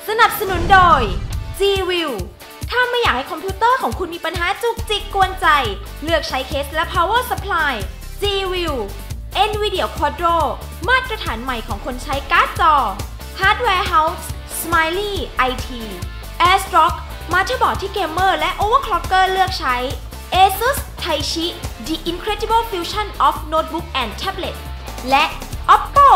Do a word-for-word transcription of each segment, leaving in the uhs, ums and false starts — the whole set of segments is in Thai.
สนับสนุนโดย G-View ถ้าไม่อยากให้คอมพิวเตอร์ของคุณมีปัญหาจุกจิกกวนใจ เลือกใช้เคสและ power supply G-View NVIDIA Quadro มาตรฐานใหม่ของคนใช้การ์ดจอ Hardware House Smiley ไอ ที AirStrock มาเตอร์บอร์ดที่เกมเมอร์และ Overclocker เลือกใช้ ASUS Taichi The Incredible Fusion of Notebook and Tablet และ Oppo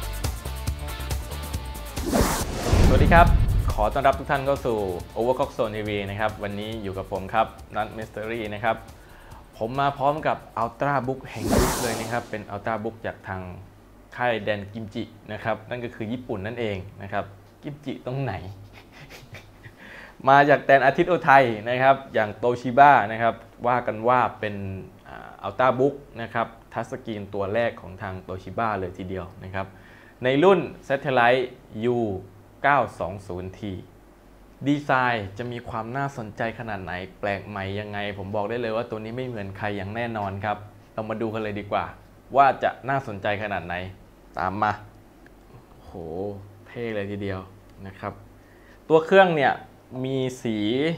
สวัสดีครับขอต้อนรับทุกท่านเข้าสู่ Overclock Zone ที วี นะครับวันนี้อยู่กับผมครับนัท Mystery นะครับผมมาพร้อมกับ Ultrabook แห่งยุคเลยนะครับเป็น Ultrabook จากทางค่ายแดนกิมจินะครับนั่นก็คือญี่ปุ่นนั่นเองนะครับกิมจิตรงไหน มาจากแดนอาทิตย์อุทัยนะครับอย่างโตชิบะนะครับว่ากันว่าเป็น Ultrabook นะครับทัชสกรีนตัวแรกของทางโตชิบะเลยทีเดียวนะครับในรุ่น Satellite ยู เก้าสองศูนย์ ที ดีไซน์จะมีความน่าสนใจขนาดไหนแปลกใหม่ยังไงผมบอกได้เลยว่าตัวนี้ไม่เหมือนใครอย่างแน่นอนครับเรามาดูกันเลยดีกว่าว่าจะน่าสนใจขนาดไหนตามมาโหเท่เลยทีเดียวนะครับตัวเครื่องเนี่ยมีสี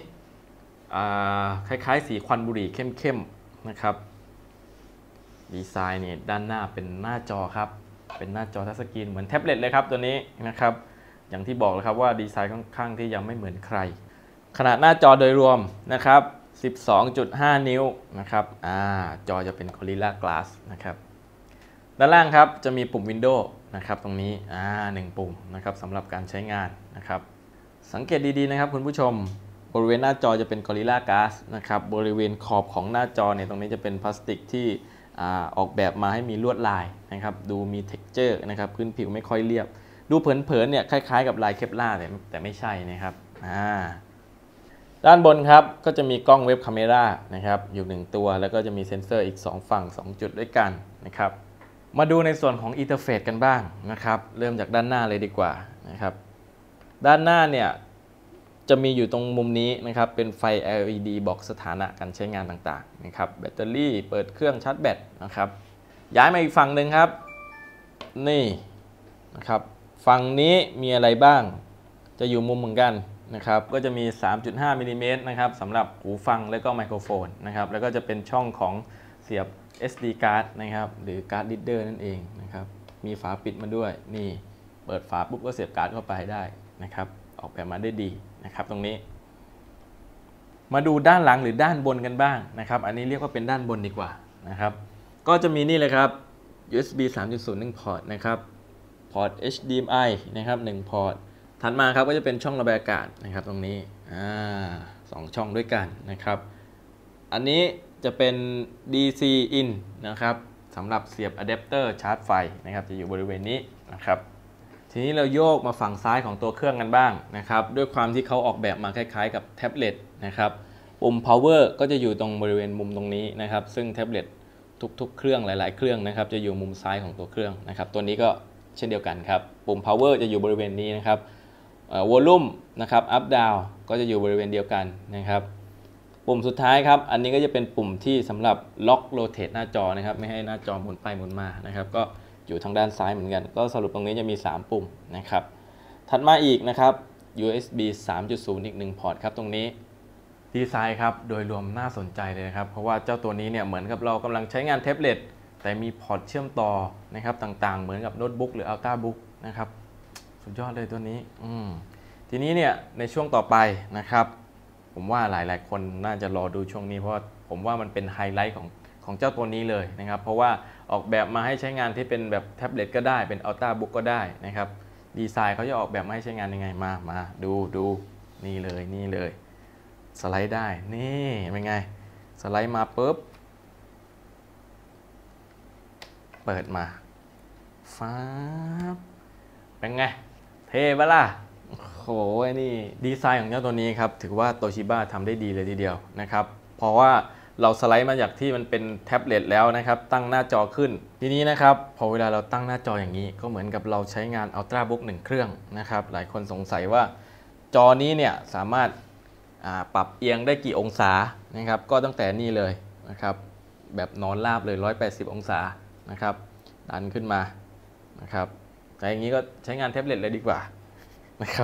คล้ายๆสีควันบุหรี่เข้มๆนะครับดีไซน์เนี่ยด้านหน้าเป็นหน้าจอครับเป็นหน้าจอทัชสกรีนเหมือนแท็บเล็ตเลยครับตัวนี้นะครับอย่างที่บอกเลยครับว่าดีไซน์ค่อนข้างที่ยังไม่เหมือนใครขนาดหน้าจอโดยรวมนะครับ สิบสองจุดห้า นิ้วนะครับอ่าจอจะเป็น Gorilla Glass นะครับด้านล่างครับจะมีปุ่ม Windows นะครับตรงนี้อ่าหนึ่งปุ่มนะครับสำหรับการใช้งานนะครับสังเกตดีๆนะครับคุณผู้ชมบริเวณหน้าจอจะเป็น Gorilla Glass นะครับบริเวณขอบของหน้าจอเนี่ยตรงนี้จะเป็นพลาสติกที่อ่าออกแบบมาให้มีลวดลายนะครับดูมี texture นะครับพื้นผิวไม่ค่อยเรียบดูเผินๆเนี่ยคล้ายๆกับลายเคปลาร์แต่ไม่ใช่นะครับด้านบนครับก็จะมีกล้องเว็บคาเมรานะครับอยู่หนึ่งตัวแล้วก็จะมีเซ็นเซอร์อีกสองฝั่งสองจุดด้วยกันนะครับมาดูในส่วนของอินเทอร์เฟซกันบ้างนะครับเริ่มจากด้านหน้าเลยดีกว่านะครับด้านหน้าเนี่ยจะมีอยู่ตรงมุมนี้นะครับเป็นไฟ แอล อี ดี บอกสถานะการใช้งานต่างๆนะครับแบตเตอรี่เปิดเครื่องชาร์จแบตนะครับย้ายมาอีกฝั่งหนึ่งครับนี่นะครับฝั่งนี้มีอะไรบ้างจะอยู่มุมเหมือนกันนะครับก็จะมี สามจุดห้า มิลลิเมตรนะครับสำหรับหูฟังและก็ไมโครโฟนนะครับแล้วก็จะเป็นช่องของเสียบ เอส ดี card นะครับหรือการ์ดรีดเดอร์นั่นเองนะครับมีฝาปิดมาด้วยนี่เปิดฝาปุ๊บก็เสียบการ์ดเข้าไปได้นะครับออกแบบมาได้ดีนะครับตรงนี้มาดูด้านหลังหรือด้านบนกันบ้างนะครับอันนี้เรียกว่าเป็นด้านบนดีกว่านะครับก็จะมีนี่เลยครับ ยู เอส บี สามจุดศูนย์ หนึ่ง พอร์ตนะครับพอร์ต เอช ดี เอ็ม ไอ นะครับหนึ่งพอร์ตถัดมาครับก็จะเป็นช่องระบายอากาศนะครับตรงนี้อ่าสองช่องด้วยกันนะครับอันนี้จะเป็น ดี ซี in นะครับสำหรับเสียบอะแดปเตอร์ชาร์จไฟนะครับจะอยู่บริเวณนี้นะครับทีนี้เราโยกมาฝั่งซ้ายของตัวเครื่องกันบ้างนะครับด้วยความที่เขาออกแบบมาคล้ายๆกับแท็บเล็ตนะครับปุ่ม power ก็จะอยู่ตรงบริเวณมุมตรงนี้นะครับซึ่งแท็บเล็ตทุกๆเครื่องหลายๆเครื่องนะครับจะอยู่มุมซ้ายของตัวเครื่องนะครับตัวนี้ก็เช่นเดียวกันครับปุ่ม power จะอยู่บริเวณนี้นะครับวอลลุ่มนะครับ up down ก็จะอยู่บริเวณเดียวกันนะครับปุ่มสุดท้ายครับอันนี้ก็จะเป็นปุ่มที่สำหรับล็อกโรเตทหน้าจอนะครับไม่ให้หน้าจอหมุนไปหมุนมานะครับก็อยู่ทางด้านซ้ายเหมือนกันก็สรุปตรงนี้จะมีสามปุ่มนะครับถัดมาอีกนะครับ ยู เอส บี สามจุดศูนย์ อีกหนึ่งพอร์ตครับตรงนี้ดีไซน์ครับโดยรวมน่าสนใจเลยนะครับเพราะว่าเจ้าตัวนี้เนี่ยเหมือนกับเรากำลังใช้งานแท็บเล็ตแต่มีพอร์ตเชื่อมต่อนะครับต่างๆเหมือนกับโน้ตบุ๊กหรือ Ultrabook นะครับสุดยอดเลยตัวนี้อืมทีนี้เนี่ยในช่วงต่อไปนะครับผมว่าหลายๆคนน่าจะรอดูช่วงนี้เพราะผมว่ามันเป็นไฮไลท์ของของเจ้าตัวนี้เลยนะครับเพราะว่าออกแบบมาให้ใช้งานที่เป็นแบบแท็บเล็ตก็ได้เป็น Ultrabook ก็ได้นะครับดีไซน์เขาจะออกแบบมาให้ใช้งานยังไงมามาดูดูนี่เลยนี่เลยสไลด์ได้นี่เป็นไงสไลด์มาปุ๊บเปิดมาฟ้าเป็นไงเท่ปะล่ะโหนี่ดีไซน์ของเจ้าตัวนี้ครับถือว่าโตชิบะทำได้ดีเลยทีเดียวนะครับเพราะว่าเราสไลด์มาจากที่มันเป็นแท็บเล็ตแล้วนะครับตั้งหน้าจอขึ้นทีนี้นะครับพอเวลาเราตั้งหน้าจออย่างนี้ก็เหมือนกับเราใช้งาน Ultrabook หนึ่งเครื่องนะครับหลายคนสงสัยว่าจอนี้เนี่ยสามารถปรับเอียงได้กี่องศานะครับก็ตั้งแต่นี่เลยนะครับแบบนอนราบเลยหนึ่งร้อยแปดสิบองศานะครับดันขึ้นมานะครับแต่อย่างนี้ก็ใช้งานแท็บเล็ตเลยดีกว่านะครับ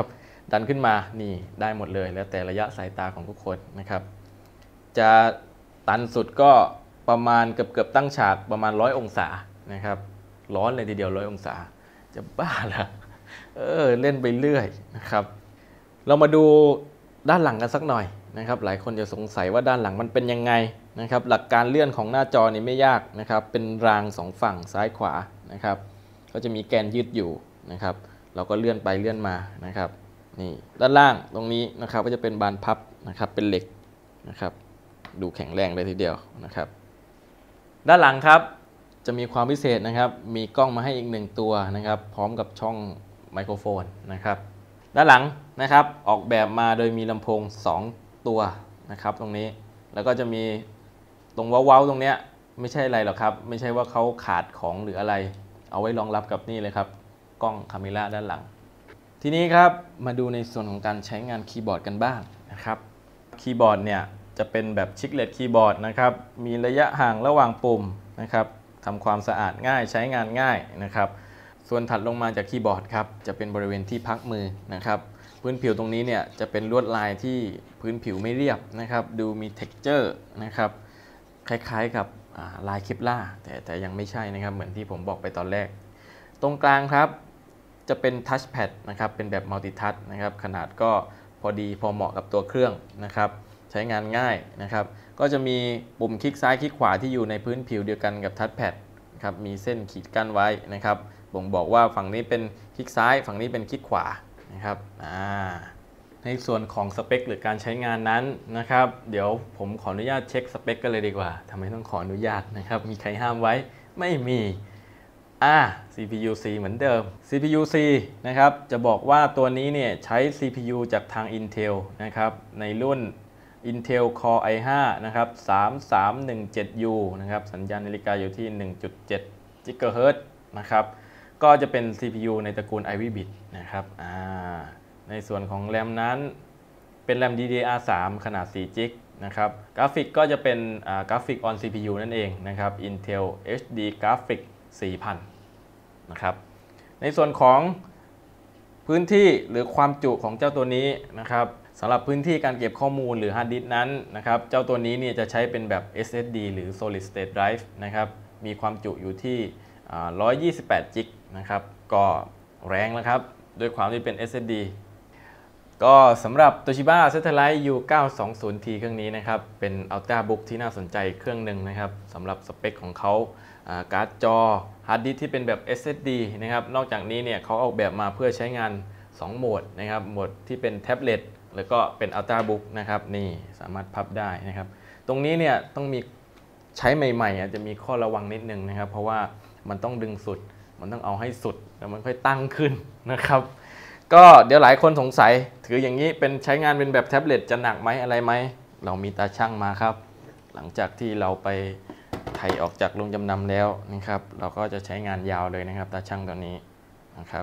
ดันขึ้นมานี่ได้หมดเลยแล้วแต่ระยะสายตาของทุกคนนะครับจะตันสุดก็ประมาณเกือบเกือบตั้งฉากประมาณร้อยองศานะครับร้อนเลยทีเดียวร้อยองศาจะบ้าเหรอเออเล่นไปเรื่อยนะครับเรามาดูด้านหลังกันสักหน่อยนะครับหลายคนจะสงสัยว่าด้านหลังมันเป็นยังไงนะครับหลักการเลื่อนของหน้าจอนี่ไม่ยากนะครับเป็นรางสองฝั่งซ้ายขวานะครับก็จะมีแกนยืดอยู่นะครับเราก็เลื่อนไปเลื่อนมานะครับนี่ด้านล่างตรงนี้นะครับก็จะเป็นบานพับนะครับเป็นเหล็กนะครับดูแข็งแรงเลยทีเดียวนะครับด้านหลังครับจะมีความพิเศษนะครับมีกล้องมาให้อีกหนึ่งตัวนะครับพร้อมกับช่องไมโครโฟนนะครับด้านหลังนะครับออกแบบมาโดยมีลำโพงสองตัวนะครับตรงนี้แล้วก็จะมีตรงเว้าๆตรงเนี้ยไม่ใช่อะไรหรอกครับไม่ใช่ว่าเขาขาดของหรืออะไรเอาไว้รองรับกับนี่เลยครับกล้องคาเมล่าด้านหลังทีนี้ครับมาดูในส่วนของการใช้งานคีย์บอร์ดกันบ้างนะครับคีย์บอร์ดเนี่ยจะเป็นแบบชิคเลตคีย์บอร์ดนะครับมีระยะห่างระหว่างปุ่มนะครับทำความสะอาดง่ายใช้งานง่ายนะครับส่วนถัดลงมาจากคีย์บอร์ดครับจะเป็นบริเวณที่พักมือนะครับพื้นผิวตรงนี้เนี่ยจะเป็นลวดลายที่พื้นผิวไม่เรียบนะครับดูมี เท็กเจอร์ นะครับคล้ายๆกับลายเคปลาร์แต่แต่ยังไม่ใช่นะครับเหมือนที่ผมบอกไปตอนแรกตรงกลางครับจะเป็นทัชแพดนะครับเป็นแบบมัลติทัชนะครับขนาดก็พอดีพอเหมาะกับตัวเครื่องนะครับใช้งานง่ายนะครับก็จะมีปุ่มคลิกซ้ายคลิกขวาที่อยู่ในพื้นผิวเดียวกันกับทัชแพดครับมีเส้นขีดกั้นไว้นะครับบ่งบอกว่าฝั่งนี้เป็นคลิกซ้ายฝั่งนี้เป็นคลิกขวานะครับในส่วนของสเปคหรือการใช้งานนั้นนะครับเดี๋ยวผมขออนุญาตเช็คสเปคกันเลยดีกว่าทำไมต้องขออนุญาตนะครับมีใครห้ามไว้ไม่มีอ่า ซี พี ยู C เหมือนเดิม ซี พี ยู C นะครับจะบอกว่าตัวนี้เนี่ยใช้ ซี พี ยู จากทาง Intel นะครับในรุ่น Intel Core ไอ ห้า นะครับ สามสามหนึ่งเจ็ดยู นะครับสัญญาณนาฬิกาอยู่ที่ หนึ่งจุดเจ็ด กิกะเฮิรตซ์ นะครับก็จะเป็น ซี พี ยู ในตระกูล Ivy Bit นะครับอ่าในส่วนของแรมนั้นเป็นแรม ดี ดี อาร์ สาม ขนาด สี่ จิก นะครับกราฟิกก็จะเป็นกราฟิก on ซี พี ยู นั่นเองนะครับ Intel เอช ดี Graphics สี่พัน นะครับในส่วนของพื้นที่หรือความจุของเจ้าตัวนี้นะครับสำหรับพื้นที่การเก็บข้อมูลหรือฮาร์ดดิสก์นั้นนะครับเจ้าตัวนี้เนี่ยจะใช้เป็นแบบ เอส เอส ดี หรือ Solid State Drive นะครับมีความจุอยู่ที่หนึ่งร้อยยี่สิบแปด จิก นะครับก็แรงแล้วครับด้วยความที่เป็น เอส เอส ดี ก็สำหรับ Toshiba Satellite ยู เก้าสองศูนย์ ที เครื่องนี้นะครับเป็น Ultrabook ที่น่าสนใจเครื่องหนึ่งนะครับสำหรับสเปคของเขาการ์ดจอฮาร์ดดิสก์ที่เป็นแบบ เอส เอส ดี นะครับนอกจากนี้เนี่ยเขาออกแบบมาเพื่อใช้งานสองโหมดนะครับโหมดที่เป็นแท็บเล็ตแล้วก็เป็น Ultrabook นะครับนี่สามารถพับได้นะครับตรงนี้เนี่ยต้องมีใช้ใหม่ๆอาจจะมีข้อระวังนิดนึงนะครับเพราะว่ามันต้องดึงสุดมันต้องเอาให้สุดแล้วมันค่อยตั้งขึ้นนะครับก็เดี๋ยวหลายคนสงสัยถืออย่างนี้เป็นใช้งานเป็นแบบแท็บเล็ตจะหนักไหมอะไรไหมเรามีตาช่างมาครับหลังจากที่เราไปไถออกจากโรงจำนำแล้วนะครับเราก็จะใช้งานยาวเลยนะครับตาช่างตัวนี้นะครับ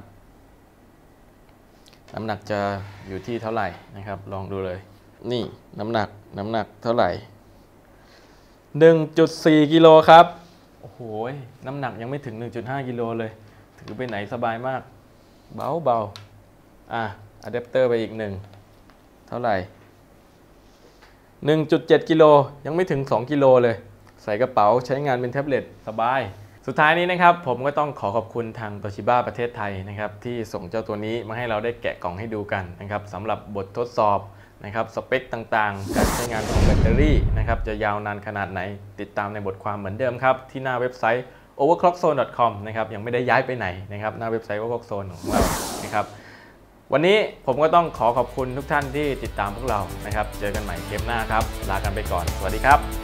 น้ำหนักจะอยู่ที่เท่าไหร่นะครับลองดูเลยนี่น้ำหนักน้ำหนักเท่าไหร่ หนึ่งจุดสี่ กิโลครับโอ้โหน้ำหนักยังไม่ถึง หนึ่งจุดห้า กิโลเลยถือไปไหนสบายมากเบาเบาอ่ะอะแดปเตอร์ไปอีกหนึ่งเท่าไหร่ หนึ่งจุดเจ็ด กิโลยังไม่ถึงสองกิโลเลยใส่กระเป๋าใช้งานเป็นแท็บเล็ตสบายสุดท้ายนี้นะครับผมก็ต้องขอขอบคุณทาง Toshiba ประเทศไทยนะครับที่ส่งเจ้าตัวนี้มาให้เราได้แกะกล่องให้ดูกันนะครับสำหรับบททดสอบนะครับสเปคต่างๆการใช้งานของแบตเตอรี่นะครับจะยาวนานขนาดไหนติดตามในบทความเหมือนเดิมครับที่หน้าเว็บไซต์ โอเวอร์คล็อกโซน ดอท คอม นะครับยังไม่ได้ย้ายไปไหนนะครับหน้าเว็บไซต์ Overclock Zone ของเรานะครับวันนี้ผมก็ต้องขอขอบคุณทุกท่านที่ติดตามพวกเรานะครับเจอกันใหม่เทปหน้าครับลากันไปก่อนสวัสดีครับ